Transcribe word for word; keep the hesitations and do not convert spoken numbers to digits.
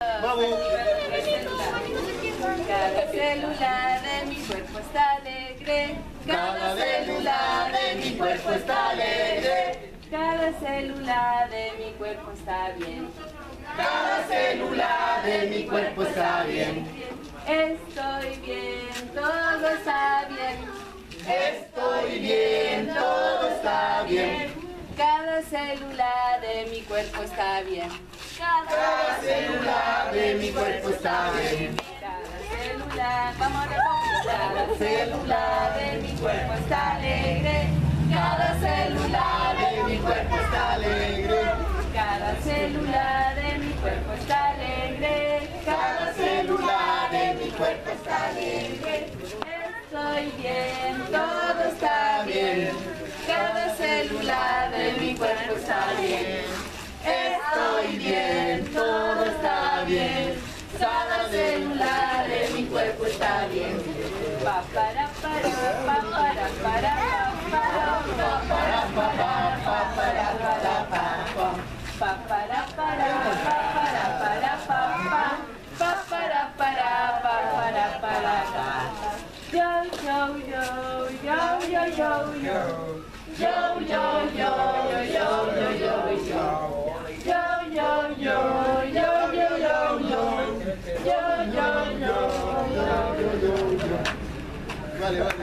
Vamos. Cada célula de mi cuerpo está alegre. Cada célula de mi cuerpo está alegre. Cada célula de mi cuerpo está bien. Cada célula de mi cuerpo está bien. Estoy bien, todo está bien. Estoy bien, todo está bien. Cada célula de mi cuerpo está bien. Cada célula de mi cuerpo está bien. Cada célula, vamos a repetir. Cada célula de mi cuerpo está alegre. Cada célula de mi cuerpo está alegre. Cada célula de mi cuerpo está alegre. Cada célula de mi cuerpo está alegre. Estoy bien, todo está bien. Cada célula de mi cuerpo está bien. Estoy bien, todo está bien. Cada célula de mi cuerpo está bien. Pa para para pa para para pa para pa para pa para para pa pa para para pa para para pa pa para para pa para para pa. Yo yo yo yo yo yo yo yo yo yo yo yo yo yo Yo, yo, yo, yo, yo, yo, yo, yo, yo, yo, yo, yo, yo, yo. Vale, vale.